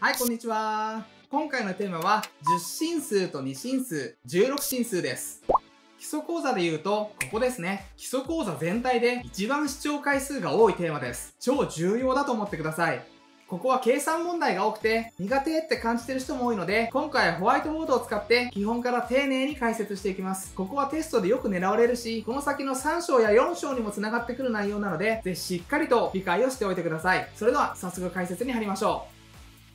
はい、こんにちは。今回のテーマは、10進数と2進数、16進数です。基礎講座で言うと、ここですね。基礎講座全体で一番視聴回数が多いテーマです。超重要だと思ってください。ここは計算問題が多くて苦手って感じてる人も多いので、今回はホワイトボードを使って基本から丁寧に解説していきます。ここはテストでよく狙われるし、この先の3章や4章にも繋がってくる内容なので、ぜひしっかりと理解をしておいてください。それでは早速解説に入りましょう。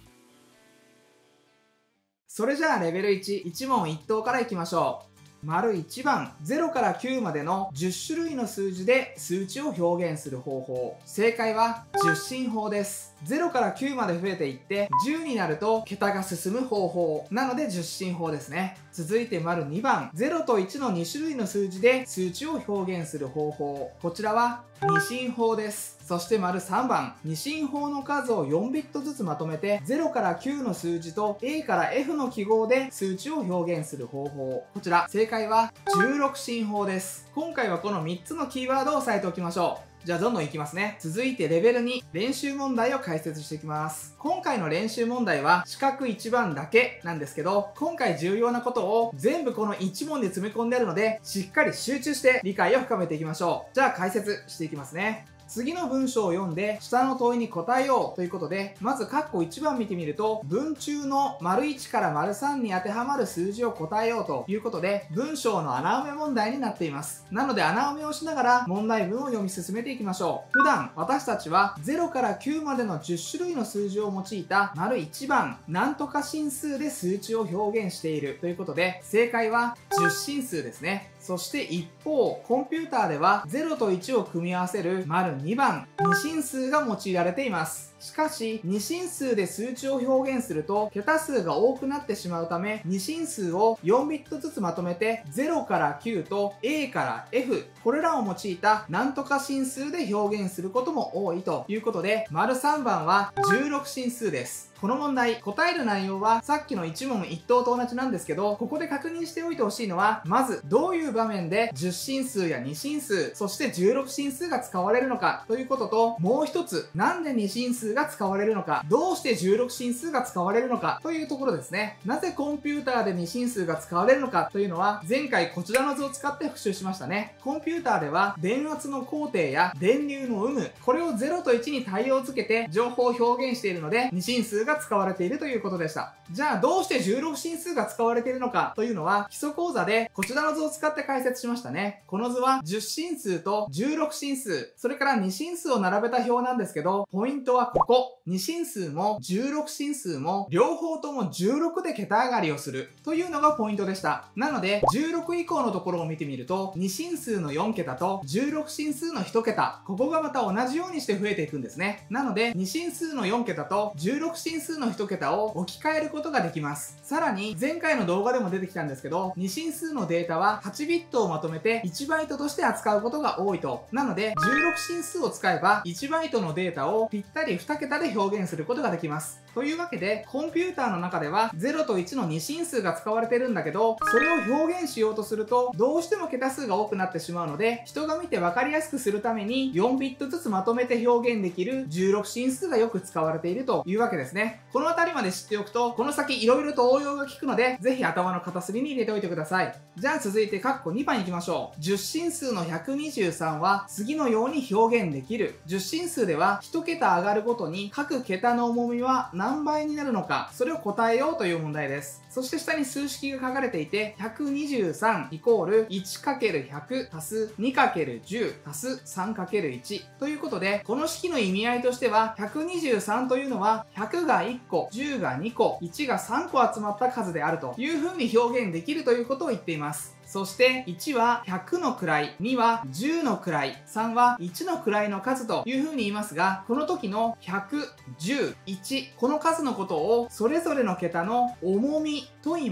それじゃあレベル1、一問一答からいきましょう。丸1番、0から9までの10種類の数字で数値を表現する方法。正解は10進法です。0から9まで増えていって10になると桁が進む方法なので10進法ですね。続いて丸2番、0と1の2種類の数字で数値を表現する方法。こちらは2進法です。そして丸3番、2進法の数を4ビットずつまとめて0から9の数字と A から F の記号で数値を表現する方法。こちら正解は16進法です。今回はこの3つのキーワードを押さえておきましょう。じゃあどんどんいきますね。続いてレベル2、練習問題を解説していきます。今回の練習問題は四角1番だけなんですけど、今回重要なことを全部この1問で詰め込んであるので、しっかり集中して理解を深めていきましょう。じゃあ解説していきますね。次の文章を読んで下の問いに答えようということで、まず括弧1番見てみると、文中の丸1から丸3に当てはまる数字を答えようということで、文章の穴埋め問題になっています。なので穴埋めをしながら問題文を読み進めていきましょう。普段私たちは0から9までの10種類の数字を用いた丸1番なんとか進数で数値を表現しているということで、正解は10進数ですね。そして一方、コンピューターでは0と1を組み合わせる丸2番、2進数が用いられています。しかし、2進数で数値を表現すると、桁数が多くなってしまうため、2進数を4ビットずつまとめて、0から9と A から F、これらを用いたなんとか進数で表現することも多いということで、丸3番は16進数です。この問題、答える内容はさっきの一問一答と同じなんですけど、ここで確認しておいてほしいのは、まずどういう場面で10進数や2進数、そして16進数が使われるのかということと、もう一つ、なんで2進数が使われるのか、どうして16進数が使われるのかというところですね。なぜコンピューターで2進数が使われるのかというのは、前回こちらの図を使って復習しましたね。コンピューターでは電圧の工程や電流の有無、これを0と1に対応付けて情報を表現しているので、2進数が使われているということでした。じゃあどうして16進数が使われているのかというのは、基礎講座でこちらの図を使って解説しましたね。この図は10進数と16進数、それから2進数を並べた表なんですけど、ポイントはここ。2進数も16進数も両方とも16で桁上がりをするというのがポイントでした。なので16以降のところを見てみると、2進数の4桁と16進数の1桁、ここがまた同じようにして増えていくんですね。なので2進数の4桁と16進数の1桁を置き換えることができます。さらに前回の動画でも出てきたんですけど、2進数のデータは8ビットをまとめて1バイトとして扱うことが多いと。なので16進数を使えば1バイトのデータをぴったり2桁で表現することができます。というわけで、コンピューターの中では0と1の2進数が使われてるんだけど、それを表現しようとするとどうしても桁数が多くなってしまうので、人が見て分かりやすくするために4ビットずつまとめて表現できる16進数がよく使われているというわけですね。このあたりまで知っておくと、この先色々と応用が効くので、ぜひ頭の片隅に入れておいてください。じゃあ続いて括弧2番いきましょう。10進数の123は次のように表現できる。10進数では1桁上がるごとに各桁の重みは何倍になるのか、それを答えようという問題です。そして下に数式が書かれていて、123イコール 1×100 足す 2×10 足す 3×1 ということで、この式の意味合いとしては、123というのは100が1個、10が2個、1が3個集まった数であるという風に表現できるということを言っています。そして1は100の位、2は10の位、3は1の位の数という風に言いますが、この時の100、10、1、この数のことをそれぞれの桁の重みと言います。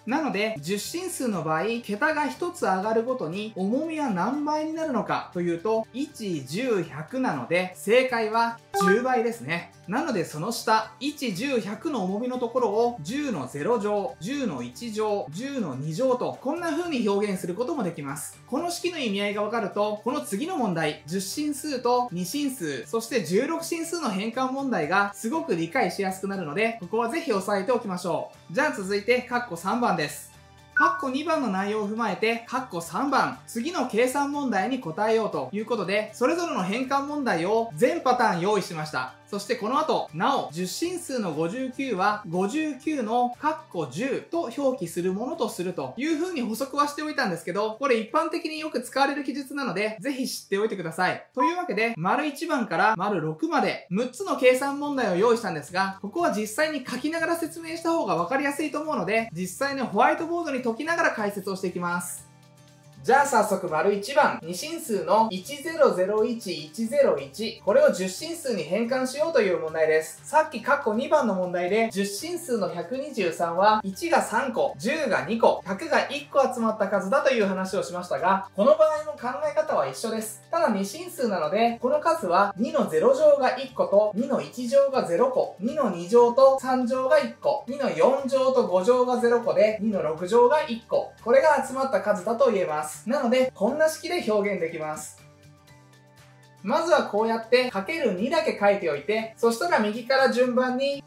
なので、10進数の場合、桁が1つ上がるごとに重みは何倍になるのかというと、1、10、100なので、正解は10倍ですね。なのでその下、1、10、100の重みのところを10の0乗、10の1乗、10の2乗と、こんな風に表現することもできます。この式の意味合いがわかると、この次の問題、10進数と2進数、そして16進数の変換問題がすごく理解しやすくなるので、ここはぜひ押さえておきましょう。じゃあ続いて、括弧3番です。括弧2番の内容を踏まえて、括弧3番、次の計算問題に答えようということで、それぞれの変換問題を全パターン用意しました。そしてこの後、なお、10進数の59は、59の括弧10と表記するものとするという風に補足はしておいたんですけど、これ一般的によく使われる記述なので、ぜひ知っておいてください。というわけで、丸1番から丸6まで、6つの計算問題を用意したんですが、ここは実際に書きながら説明した方が分かりやすいと思うので、実際にホワイトボードに解きながら解説をしていきます。じゃあ早速丸1番、2進数の1001101、これを10進数に変換しようという問題です。さっき括弧2番の問題で、10進数の123は1が3個、10が2個、100が1個集まった数だという話をしましたが、この場合の考え方は一緒です。ただ2進数なので、この数は2の0乗が1個と、2の1乗が0個、2の2乗と3乗が1個、2の4乗と5乗が0個で、2の6乗が1個。これが集まった数だと言えます。なので、こんな式で表現できます。まずはこうやって ×2 だけ書いておいて、そしたら右から順番に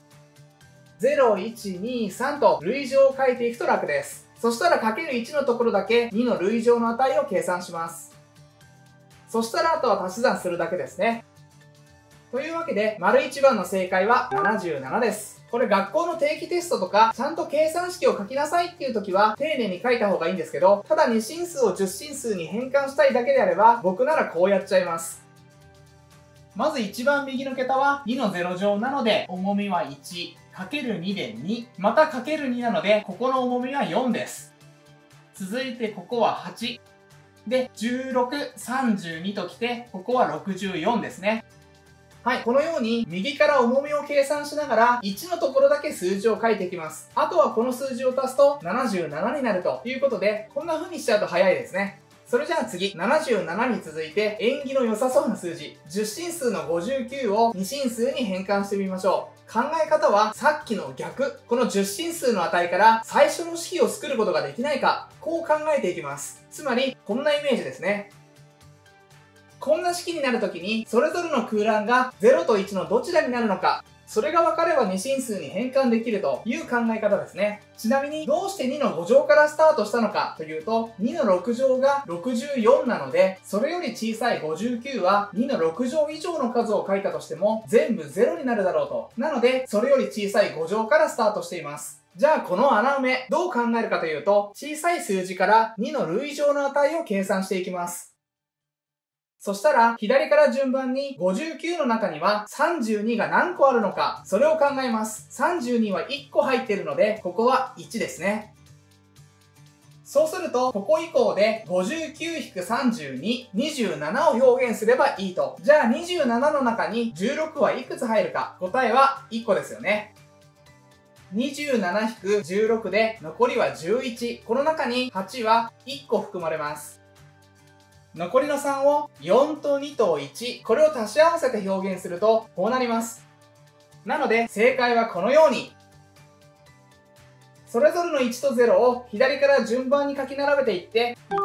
0、1、2、3と類乗を書いていくと楽です。そしたら ×1 のところだけ2の類乗の値を計算します。そしたらあとは足し算するだけですね。というわけで、丸1番の正解は77です。これ学校の定期テストとか、ちゃんと計算式を書きなさいっていう時は、丁寧に書いた方がいいんですけど、ただ2進数を10進数に変換したいだけであれば、僕ならこうやっちゃいます。まず一番右の桁は2の0乗なので、重みは1。×2 で2。また ×2 なので、ここの重みは4です。続いてここは8。で、16、32ときて、ここは64ですね。はい、このように右から重みを計算しながら1のところだけ数字を書いていきます。あとはこの数字を足すと77になるということで、こんな風にしちゃうと早いですね。それじゃあ次、77に続いて縁起の良さそうな数字、10進数の59を2進数に変換してみましょう。考え方はさっきの逆、この10進数の値から最初の式を作ることができないか、こう考えていきます。つまり、こんなイメージですね。こんな式になるときに、それぞれの空欄が0と1のどちらになるのか、それが分かれば2進数に変換できるという考え方ですね。ちなみに、どうして2の5乗からスタートしたのかというと、2の6乗が64なので、それより小さい59は2の6乗以上の数を書いたとしても、全部0になるだろうと。なので、それより小さい5乗からスタートしています。じゃあこの穴埋め、どう考えるかというと、小さい数字から2の類乗の値を計算していきます。そしたら、左から順番に59の中には32が何個あるのか、それを考えます。32は1個入っているので、ここは1ですね。そうすると、ここ以降で 59-32、27を表現すればいいと。じゃあ27の中に16はいくつ入るか、答えは1個ですよね。27-16で残りは11。この中に8は1個含まれます。残りの3を4と2と1、これを足し合わせて表現するとこうなります。なので正解はこのように、それぞれの1と0を左から順番に書き並べていって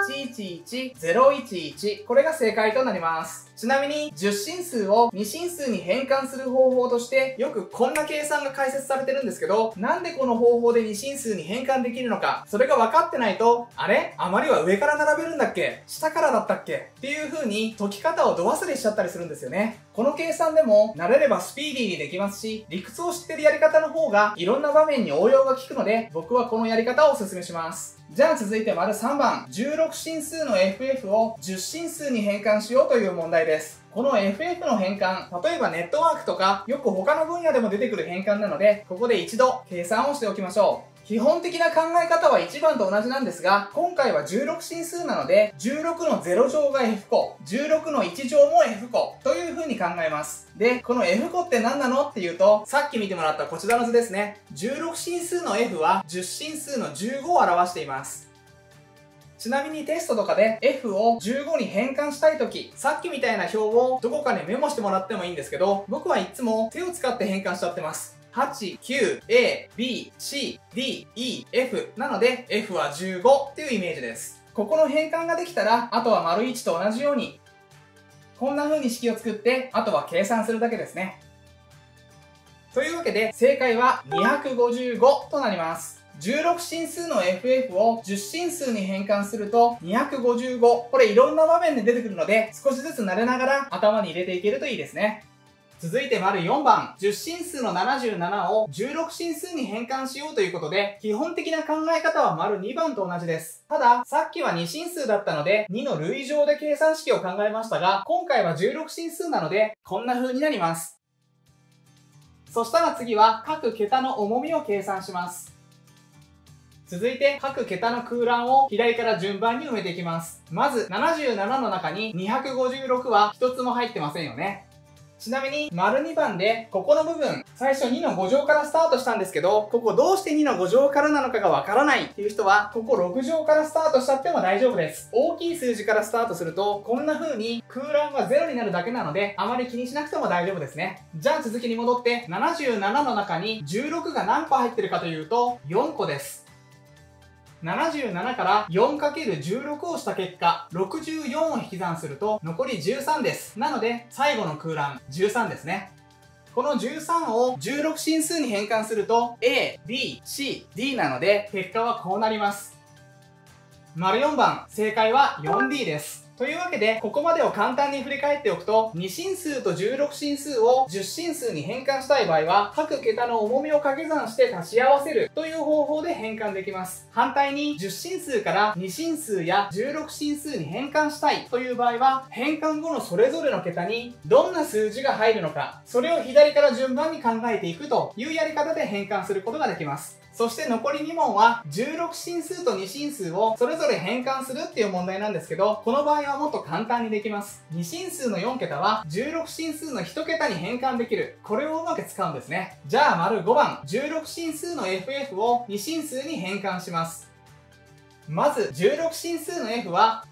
、111011、これが正解となります。ちなみに10進数を2進数に変換する方法としてよくこんな計算が解説されてるんですけど、なんでこの方法で2進数に変換できるのか、それが分かってないと、あれ余りは上から並べるんだっけ下からだったっけっていう風に解き方をど忘れしちゃったりするんですよね。この計算でも慣れればスピーディーにできますし、理屈を知ってるやり方の方がいろんな場面に応用が効くので、僕はこのやり方をお勧めします。じゃあ続いて丸3番、16進数の FF を10進数に変換しようという問題です。この FF の変換、例えばネットワークとか、よく他の分野でも出てくる変換なので、ここで一度計算をしておきましょう。 基本的な考え方は1番と同じなんですが、今回は16進数なので、16の0乗が F 個、16の1乗も F 個という風に考えます。で、この F 個って何なのっていうと、さっき見てもらったこちらの図ですね。16進数の F は10進数の15を表しています。ちなみにテストとかで F を15に変換したいとき、さっきみたいな表をどこかにメモしてもらってもいいんですけど、僕はいつも手を使って変換しちゃってます。8、9、A、B、C、D、E、F なので F は15っていうイメージです。ここの変換ができたら、あとは丸1と同じように、こんな風に式を作って、あとは計算するだけですね。というわけで、正解は255となります。16進数の FF を10進数に変換すると255。これいろんな場面で出てくるので、少しずつ慣れながら頭に入れていけるといいですね。続いて丸4番、10進数の77を16進数に変換しようということで、基本的な考え方は丸2番と同じです。ただ、さっきは2進数だったので、2の類乗で計算式を考えましたが、今回は16進数なので、こんな風になります。そしたら次は、各桁の重みを計算します。続いて、各桁の空欄を左から順番に埋めていきます。まず、77の中に256は一つも入ってませんよね。ちなみに、丸2番で、ここの部分、最初2の5乗からスタートしたんですけど、ここどうして2の5乗からなのかがわからないっていう人は、ここ6乗からスタートしちゃっても大丈夫です。大きい数字からスタートすると、こんな風に空欄が0になるだけなので、あまり気にしなくても大丈夫ですね。じゃあ続きに戻って、77の中に16が何個入ってるかというと、4個です。77から 4×16 をした結果、64を引き算すると残り13です。なので、最後の空欄、13ですね。この13を16進数に変換すると、A、B、C、D なので、結果はこうなります。丸4番、正解は 4D です。というわけで、ここまでを簡単に振り返っておくと、2進数と16進数を10進数に変換したい場合は、各桁の重みを掛け算して足し合わせるという方法で変換できます。反対に、10進数から2進数や16進数に変換したいという場合は、変換後のそれぞれの桁にどんな数字が入るのか、それを左から順番に考えていくというやり方で変換することができます。そして残り2問は16進数と2進数をそれぞれ変換するっていう問題なんですけど、この場合はもっと簡単にできます。2進数の4桁は16進数の1桁に変換できる。これをうまく使うんですね。じゃあ丸5番、16進数の FF を2進数に変換します。まず16進数の F は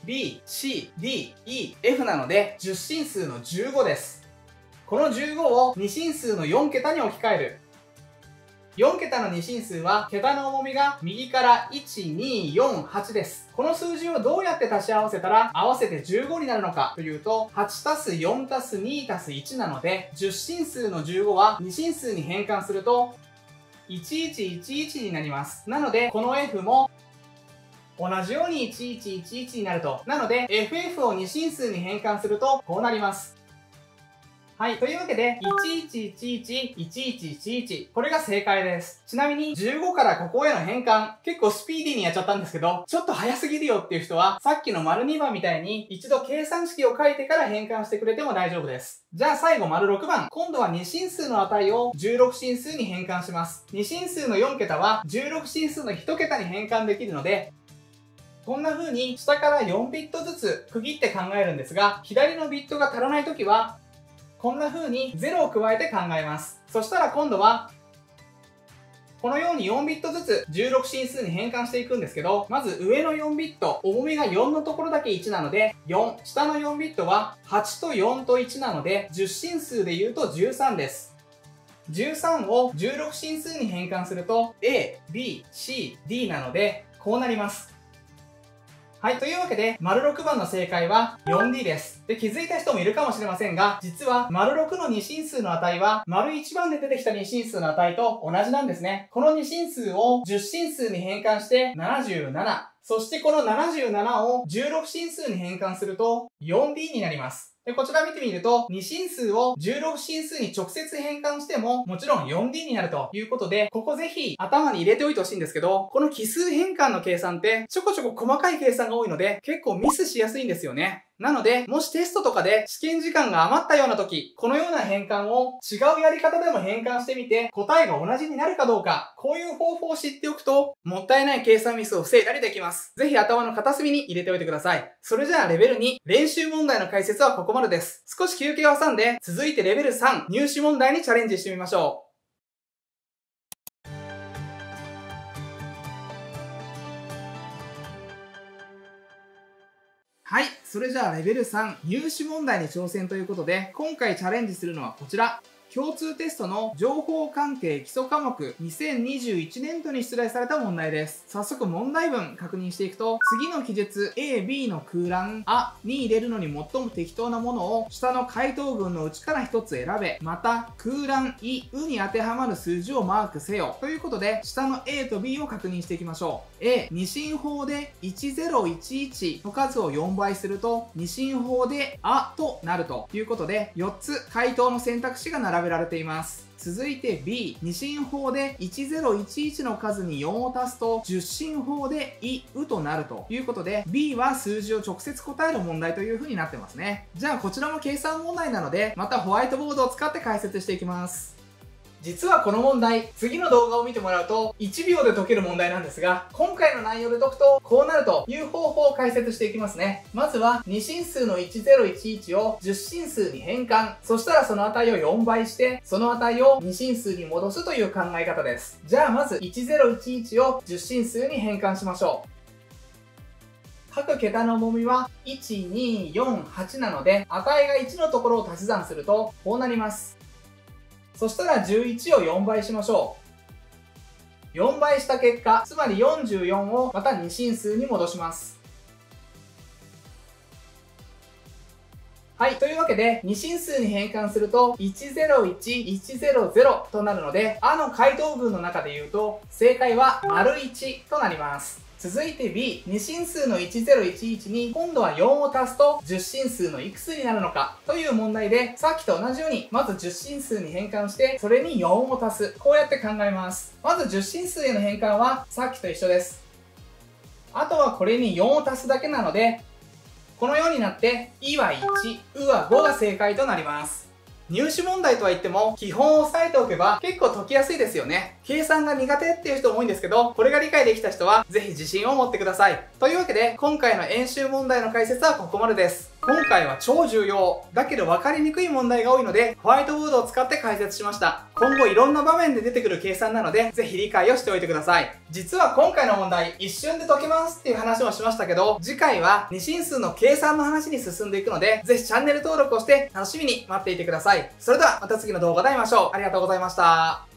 A、B、C、D、E、F なので10進数の15です。この15を2進数の4桁に置き換える。4桁の2進数は、桁の重みが右から1、2、4、8です。この数字をどうやって足し合わせたら、合わせて15になるのかというと、8たす4たす2たす1なので、10進数の15は2進数に変換すると、1111になります。なので、この F も、同じように1111になると。なので、FF を2進数に変換すると、こうなります。はい。というわけで、1111、1111。これが正解です。ちなみに、15からここへの変換、結構スピーディーにやっちゃったんですけど、ちょっと早すぎるよっていう人は、さっきの丸2番みたいに、一度計算式を書いてから変換してくれても大丈夫です。じゃあ最後丸6番。今度は2進数の値を16進数に変換します。2進数の4桁は、16進数の1桁に変換できるので、こんな風に下から4ビットずつ区切って考えるんですが、左のビットが足らないときは、こんな風に0を加えて考えます。そしたら今度は、このように4ビットずつ16進数に変換していくんですけど、まず上の4ビット、重みが4のところだけ1なので、4。下の4ビットは8と4と1なので、10進数で言うと13です。13を16進数に変換すると、A、B、C、D なので、こうなります。はい。というわけで、丸6番の正解は 4D です。で、気づいた人もいるかもしれませんが、実は、丸6の2進数の値は、丸1番で出てきた2進数の値と同じなんですね。この2進数を10進数に変換して77。そしてこの77を16進数に変換すると 4D になります。で、こちら見てみると、2進数を16進数に直接変換しても、もちろん 4D になるということで、ここぜひ頭に入れておいてほしいんですけど、この奇数変換の計算って、ちょこちょこ細かい計算が多いので、結構ミスしやすいんですよね。 なので、もしテストとかで試験時間が余ったような時、このような変換を違うやり方でも変換してみて、答えが同じになるかどうか、こういう方法を知っておくと、もったいない計算ミスを防いだりできます。ぜひ頭の片隅に入れておいてください。それじゃあレベル2、練習問題の解説はここまでです。少し休憩を挟んで、続いてレベル3、入試問題にチャレンジしてみましょう。はい。それじゃあレベル3、入試問題に挑戦ということで、今回チャレンジするのはこちら。共通テストの情報関係基礎科目2021年度に出題された問題です。早速問題文確認していくと、次の記述 A、B の空欄、あに入れるのに最も適当なものを下の回答文のうちから1つ選べ、また空欄い、うに当てはまる数字をマークせよ。ということで、下の A と B を確認していきましょう。A、二進法で1011の数を4倍すると、二進法であとなるということで、4つ回答の選択肢が並べられています。続いて B、二進法で1011の数に4を足すと10進法でうとなるということで B は数字を直接答える問題という風になってますね。じゃあこちらも計算問題なのでまたホワイトボードを使って解説していきます。実はこの問題、次の動画を見てもらうと1秒で解ける問題なんですが、今回の内容で解くとこうなるという方法を解説していきますね。まずは2進数の1011を10進数に変換。そしたらその値を4倍して、その値を2進数に戻すという考え方です。じゃあまず1011を10進数に変換しましょう。各桁の重みは1、2、4、8なので、値が1のところを足し算するとこうなります。そしたら11を4倍しましょう。4倍した結果、つまり44をまた2進数に戻します。はい。というわけで、2進数に変換すると、101、100となるので、あの回答文の中で言うと、正解は丸1となります。続いて B、2進数の1011に今度は4を足すと10進数のいくつになるのかという問題で、さっきと同じようにまず10進数に変換してそれに4を足す。こうやって考えます。まず10進数への変換はさっきと一緒です。あとはこれに4を足すだけなので、このようになっていは1、うは5が正解となります。入試問題とは言っても基本を押さえておけば結構解きやすいですよね。計算が苦手っていう人も多いんですけど、これが理解できた人はぜひ自信を持ってください。というわけで今回の演習問題の解説はここまでです。今回は超重要だけど分かりにくい問題が多いのでホワイトボードを使って解説しました。今後いろんな場面で出てくる計算なのでぜひ理解をしておいてください。実は今回の問題一瞬で解けますっていう話もしましたけど、次回は二進数の計算の話に進んでいくのでぜひチャンネル登録をして楽しみに待っていてください。それではまた次の動画で会いましょう。ありがとうございました。